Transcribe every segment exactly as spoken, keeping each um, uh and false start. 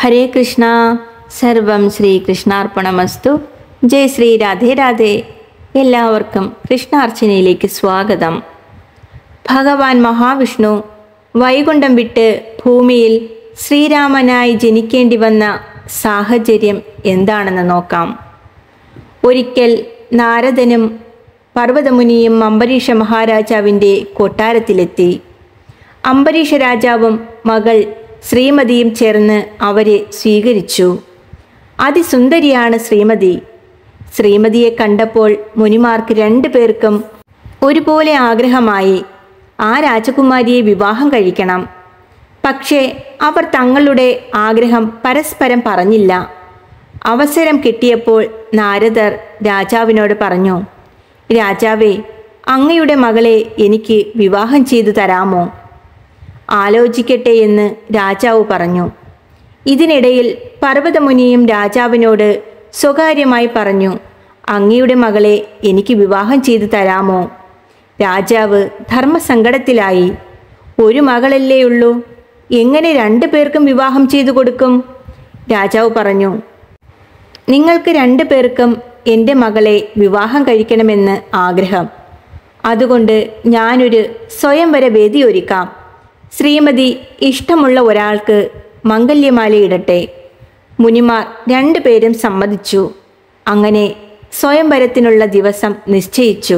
ഹരേ കൃഷ്ണ. സർവം ശ്രീകൃഷ്ണാർപ്പണമസ്തു. ജയ് ശ്രീ രാധേ രാധേ. എല്ലാവർക്കും കൃഷ്ണാർച്ചനയിലേക്ക് സ്വാഗതം. ഭഗവാൻ മഹാവിഷ്ണു വൈകുണ്ഠം വിട്ട് ഭൂമിയിൽ ശ്രീരാമനായി ജനിക്കേണ്ടി വന്ന സാഹചര്യം എന്താണെന്ന് നോക്കാം. ഒരിക്കൽ നാരദനും പർവ്വതമുനിയും അംബരീഷ മഹാരാജാവിൻ്റെ കൊട്ടാരത്തിലെത്തി. അംബരീഷ രാജാവും മകൾ ശ്രീമതിയും ചേർന്ന് അവരെ സ്വീകരിച്ചു. അതിസുന്ദരിയാണ് ശ്രീമതി. ശ്രീമതിയെ കണ്ടപ്പോൾ മുനിമാർക്ക് രണ്ടു പേർക്കും ഒരുപോലെ ആഗ്രഹമായി ആ രാജകുമാരിയെ വിവാഹം കഴിക്കണം. പക്ഷേ അവർ തങ്ങളുടെ ആഗ്രഹം പരസ്പരം പറഞ്ഞില്ല. അവസരം കിട്ടിയപ്പോൾ നാരദർ രാജാവിനോട് പറഞ്ഞു, രാജാവേ, അങ്ങയുടെ മകളെ എനിക്ക് വിവാഹം ചെയ്തു തരാമോ? ആലോചിക്കട്ടെ എന്ന് രാജാവ് പറഞ്ഞു. ഇതിനിടയിൽ പർവ്വതമുനിയും രാജാവിനോട് സ്വകാര്യമായി പറഞ്ഞു, അങ്ങയുടെ മകളെ എനിക്ക് വിവാഹം ചെയ്തു തരാമോ? രാജാവ് ധർമ്മസങ്കടത്തിലായി. ഒരു മകളല്ലേ ഉള്ളൂ, എങ്ങനെ രണ്ടു പേർക്കും വിവാഹം ചെയ്തു കൊടുക്കും? രാജാവ് പറഞ്ഞു, നിങ്ങൾക്ക് രണ്ടു പേർക്കും എൻ്റെ മകളെ വിവാഹം കഴിക്കണമെന്ന് ആഗ്രഹം. അതുകൊണ്ട് ഞാനൊരു സ്വയംവര വേദി ഒരുക്കാം. ശ്രീമതി ഇഷ്ടമുള്ള ഒരാൾക്ക് മംഗല്യമാല ഇടട്ടെ. മുനിമാർ രണ്ടുപേരും സമ്മതിച്ചു. അങ്ങനെ സ്വയംവരത്തിനുള്ള ദിവസം നിശ്ചയിച്ചു.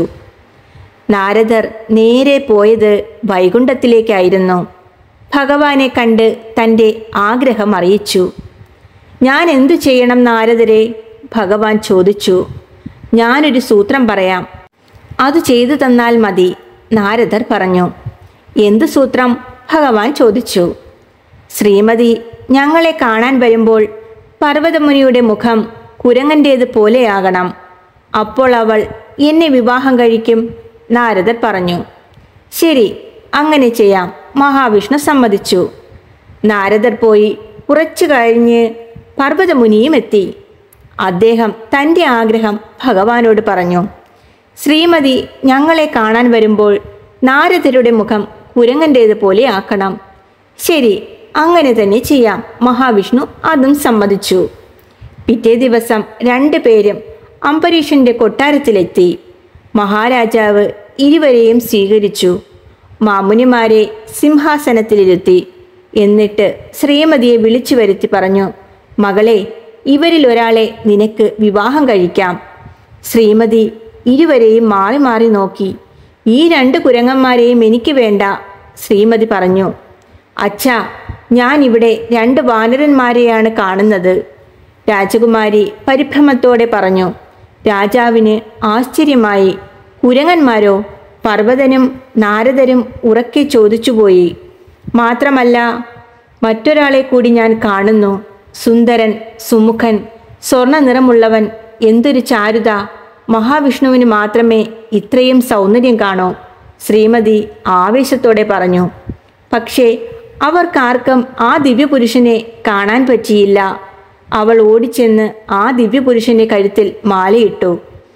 നാരദർ നേരെ പോയത് വൈകുണ്ഠത്തിലേക്കായിരുന്നു. ഭഗവാനെ കണ്ട് തൻ്റെ ആഗ്രഹം അറിയിച്ചു. ഞാൻ എന്തു ചെയ്യണം നാരദരെ? ഭഗവാൻ ചോദിച്ചു. ഞാനൊരു സൂത്രം പറയാം, അത് ചെയ്തു തന്നാൽ മതി. നാരദർ പറഞ്ഞു. എന്ത് സൂത്രം? ഭഗവാൻ ചോദിച്ചു. ശ്രീമതി ഞങ്ങളെ കാണാൻ വരുമ്പോൾ പർവ്വതമുനിയുടെ മുഖം കുരങ്ങൻ്റേത് പോലെയാകണം. അപ്പോൾ അവൾ എന്നെ വിവാഹം കഴിക്കും. നാരദർ പറഞ്ഞു. ശരി, അങ്ങനെ ചെയ്യാം. മഹാവിഷ്ണു സമ്മതിച്ചു. നാരദർ പോയി കുറച്ചു കഴിഞ്ഞ് പർവ്വതമുനിയും എത്തി. അദ്ദേഹം തൻ്റെ ആഗ്രഹം ഭഗവാനോട് പറഞ്ഞു. ശ്രീമതി ഞങ്ങളെ കാണാൻ വരുമ്പോൾ നാരദരുടെ മുഖം കുരങ്ങൻ്റേത് പോലെ ആക്കണം. ശരി, അങ്ങനെ തന്നെ ചെയ്യാം. മഹാവിഷ്ണു അതും സമ്മതിച്ചു. പിറ്റേ ദിവസം രണ്ടു പേരും അംബരീഷന്റെ കൊട്ടാരത്തിലെത്തി. മഹാരാജാവ് ഇരുവരെയും സ്വീകരിച്ചു. മാമുനിമാരെ സിംഹാസനത്തിലിരുത്തി. എന്നിട്ട് ശ്രീമതിയെ വിളിച്ചു വരുത്തി പറഞ്ഞു, മകളെ, ഇവരിൽ ഒരാളെ നിനക്ക് വിവാഹം കഴിക്കാം. ശ്രീമതി ഇരുവരെയും മാറി മാറി നോക്കി. ഈ രണ്ട് കുരങ്ങന്മാരെയും എനിക്ക് വേണ്ട. ശ്രീമതി പറഞ്ഞു. അച്ഛാ, ഞാൻ ഇവിടെ രണ്ട് വാനരന്മാരെയാണ് കാണുന്നത്. രാജകുമാരി പരിഭ്രമത്തോടെ പറഞ്ഞു. രാജാവിന് ആശ്ചര്യമായി. കുരങ്ങന്മാരോ? പർവ്വതനും നാരദരും ഉറക്കെ ചോദിച്ചുപോയി. മാത്രമല്ല, മറ്റൊരാളെ കൂടി ഞാൻ കാണുന്നു. സുന്ദരൻ, സുമുഖൻ, സ്വർണ്ണ നിറമുള്ളവൻ. എന്തൊരു ചാരുത! മഹാവിഷ്ണുവിന് മാത്രമേ ഇത്രയും സൗന്ദര്യം കാണൂ. ശ്രീമതി ആവേശത്തോടെ പറഞ്ഞു. പക്ഷേ അവർക്കാർക്കും ആ ദിവ്യപുരുഷനെ കാണാൻ പറ്റിയില്ല. അവൾ ഓടിച്ചെന്ന് ആ ദിവ്യപുരുഷന്റെ കഴുത്തിൽ മാലയിട്ടു.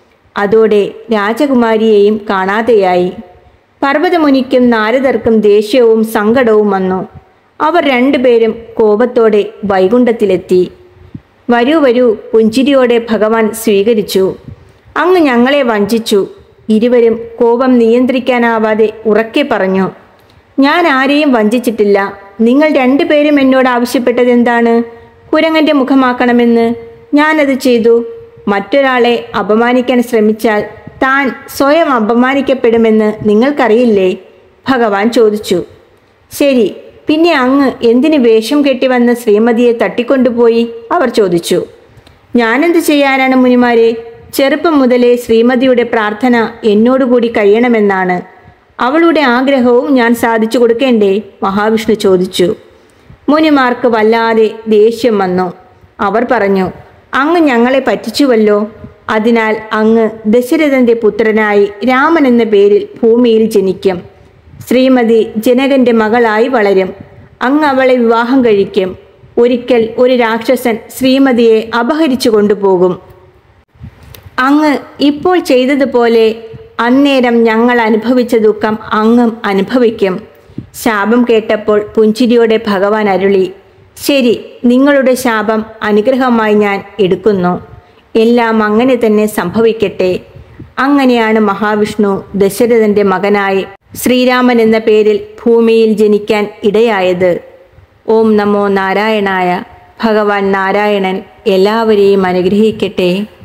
അതോടെ രാജകുമാരിയെയും കാണാതെയായി. പർവ്വതമുനിക്കും നാരദർക്കും ദേഷ്യവും സങ്കടവും വന്നു. അവർ രണ്ടുപേരും കോപത്തോടെ വൈകുണ്ഠത്തിലെത്തി. വരൂ വരൂ, പുഞ്ചിരിയോടെ ഭഗവാൻ സ്വീകരിച്ചു. അങ്ങ് ഞങ്ങളെ വഞ്ചിച്ചു. ഇരുവരും കോപം നിയന്ത്രിക്കാനാവാതെ ഉറക്കെ പറഞ്ഞു. ഞാൻ ആരെയും വഞ്ചിച്ചിട്ടില്ല. നിങ്ങൾ രണ്ടുപേരും എന്നോട് ആവശ്യപ്പെട്ടത് എന്താണ്? കുരങ്ങന്റെ മുഖമാക്കണമെന്ന്. ഞാനത് ചെയ്തു. മറ്റൊരാളെ അപമാനിക്കാൻ ശ്രമിച്ചാൽ താൻ സ്വയം അപമാനിക്കപ്പെടുമെന്ന് നിങ്ങൾക്കറിയില്ലേ? ഭഗവാൻ ചോദിച്ചു. ശരി, പിന്നെ അങ്ങ് എന്തിന് വേഷം കെട്ടി വന്ന ശ്രീമതിയെ തട്ടിക്കൊണ്ടുപോയി? അവർ ചോദിച്ചു. ഞാനെന്ത് ചെയ്യാനാണ് മുനിമാരെ? ചെറുപ്പം മുതലേ ശ്രീമതിയുടെ പ്രാർത്ഥന എന്നോടുകൂടി കഴിയണമെന്നാണ്. അവളുടെ ആഗ്രഹവും ഞാൻ സാധിച്ചു കൊടുക്കേണ്ടേ? മഹാവിഷ്ണു ചോദിച്ചു. മുനിമാർക്ക് വല്ലാതെ ദേഷ്യം വന്നു. അവർ പറഞ്ഞു, അങ്ങ് ഞങ്ങളെ പറ്റിച്ചുവല്ലോ. അതിനാൽ അങ്ങ് ദശരഥന്റെ പുത്രനായി രാമൻ എന്ന പേരിൽ ഭൂമിയിൽ ജനിക്കും. ശ്രീമതി ജനകന്റെ മകളായി വളരും. അങ്ങ് അവളെ വിവാഹം കഴിക്കും. ഒരിക്കൽ ഒരു രാക്ഷസൻ ശ്രീമതിയെ അപഹരിച്ചു കൊണ്ടുപോകും. അങ്ങ് ഇപ്പോൾ ചെയ്തതുപോലെ അന്നേരം ഞങ്ങൾ അനുഭവിച്ച ദുഃഖം അങ്ങും അനുഭവിക്കും. ശാപം കേട്ടപ്പോൾ പുഞ്ചിരിയോടെ ഭഗവാൻ അരുളി, ശരി, നിങ്ങളുടെ ശാപം അനുഗ്രഹമായി ഞാൻ എടുക്കുന്നു. എല്ലാം അങ്ങനെ തന്നെ സംഭവിക്കട്ടെ. അങ്ങനെയാണ് മഹാവിഷ്ണു ദശരഥന്റെ മകനായി ശ്രീരാമൻ എന്ന പേരിൽ ഭൂമിയിൽ ജനിക്കാൻ ഇടയായത്. ഓം നമോ നാരായണായ. ഭഗവാൻ നാരായണൻ എല്ലാവരെയും അനുഗ്രഹിക്കട്ടെ.